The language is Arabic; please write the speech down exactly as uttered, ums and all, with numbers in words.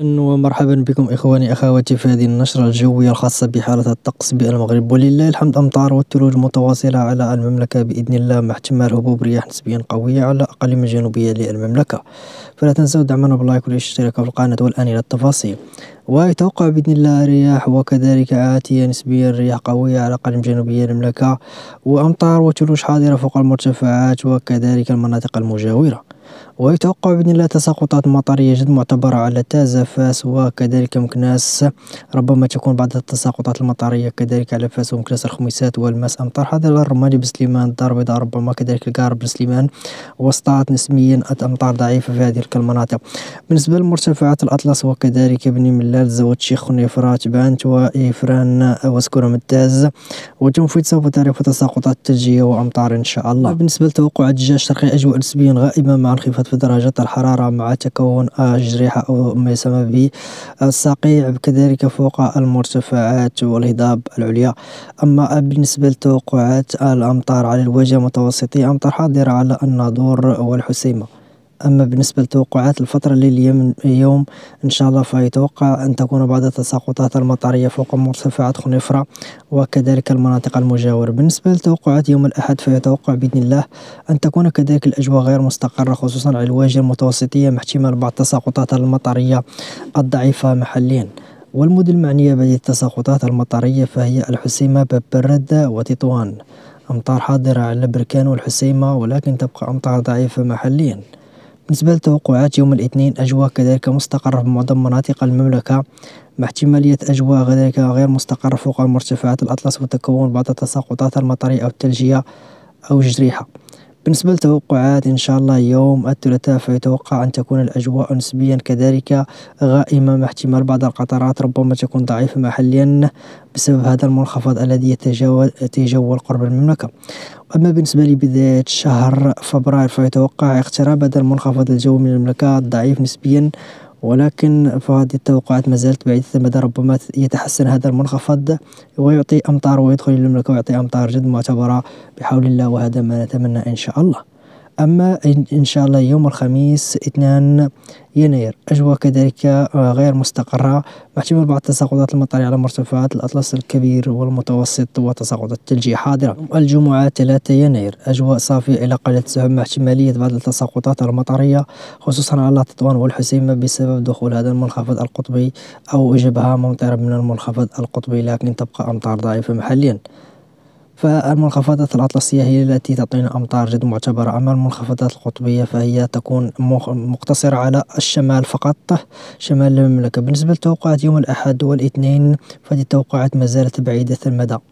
ومرحبا بكم إخواني أخواتي في هذه النشرة الجوية الخاصة بحالة الطقس بالمغرب. ولله الحمد أمطار والثلوج متواصلة على المملكة بإذن الله، مع احتمال هبوب رياح نسبيا قوية على الأقاليم الجنوبية للمملكة. فلا تنسوا دعمنا باللايك والاشتراك في القناة والآن إلى التفاصيل. ويتوقع بإذن الله رياح وكذلك عاتية نسبيا، رياح قوية على الأقاليم الجنوبية للمملكة، وأمطار وثلوج حاضرة فوق المرتفعات وكذلك المناطق المجاورة. ويتوقع بإذن الله تساقطات مطرية جد معتبرة على تازة، فاس وكذلك مكناس. ربما تكون بعض التساقطات المطرية كذلك على فاس ومكناس الخميسات والماس. أمطار حاضرة الرمادي بسليمان، الدار البيضاء، ربما كذلك القارب بسليمان، وسطات نسبيا أمطار ضعيفة في هذه تلك المناطق. بالنسبة لمرتفعات الأطلس وكذلك بني ملال، زود شيخ، خنيفرة، تبانت، وإفران، وسكورة ممتاز، وتنفيذ سوف تعرف تساقطات ثلجية وأمطار إن شاء الله. بالنسبة لتوقعات الدجاج الشرقي، أجواء نسبيا غائمة مع انخفاض في درجات الحرارة مع تكون جريحة أو ما يسمى بالصقيع كذلك فوق المرتفعات والهضاب العليا. أما بالنسبة لتوقعات الأمطار على الوجه متوسطية، أمطار حاضرة على الناظور والحسيمة. أما بالنسبة لتوقعات الفترة الليلية اليوم إن شاء الله، فيتوقع أن تكون بعض التساقطات المطرية فوق مرتفعات خنيفرة وكذلك المناطق المجاورة. بالنسبة لتوقعات يوم الأحد، فيتوقع بإذن الله أن تكون كذلك الأجواء غير مستقرة خصوصا على الواجهة المتوسطية، مع احتمال بعض التساقطات المطرية الضعيفة محليا. والمدن المعنية بهذه التساقطات المطرية فهي الحسيمة، باب الردة، وتطوان. أمطار حاضرة على بركان والحسيمة، ولكن تبقى أمطار ضعيفة محليا. بالنسبة لتوقعات يوم الاثنين، أجواء كذلك مستقرة في معظم مناطق المملكة، مع احتمالية أجواء كذلك غير مستقرة فوق مرتفعات الأطلس، وتكون بعض التساقطات المطرية أو الثلجية أو جريحة. بالنسبة لتوقعات إن شاء الله يوم الثلاثاء، فيتوقع أن تكون الأجواء نسبيا كذلك غائمة، مع احتمال بعض القطرات ربما تكون ضعيفة محليا بسبب هذا المنخفض الذي يتجول قرب المملكة. أما بالنسبة لبداية شهر فبراير، فيتوقع اقتراب هذا المنخفض الجوي من المملكة ضعيف نسبيا، ولكن فهذه التوقعات ما زالت بعيدة المدى. ربما يتحسن هذا المنخفض ويعطي أمطار ويدخل المملكة ويعطي أمطار جد معتبرة بحول الله، وهذا ما نتمنى إن شاء الله. أما إن شاء الله يوم الخميس اثنين يناير، أجواء كذلك غير مستقرة، مع احتمال بعض التساقطات المطرية على مرتفعات الأطلس الكبير والمتوسط وتساقطات ثلجية حاضرة. الجمعة ثلاثة يناير، أجواء صافية إلى قليلة السحب، مع احتمالية بعض التساقطات المطرية خصوصا على تطوان والحسيمة بسبب دخول هذا المنخفض القطبي أو جبهة ممطرة من المنخفض القطبي، لكن تبقى أمطار ضعيفة محليا. فالمنخفضات الأطلسية هي التي تعطينا أمطار جد معتبرة، أما المنخفضات القطبية فهي تكون مقتصرة على الشمال فقط، شمال المملكة. بالنسبة لتوقعات يوم الأحد والاثنين، فهذه التوقعات ما زالت بعيدة المدى.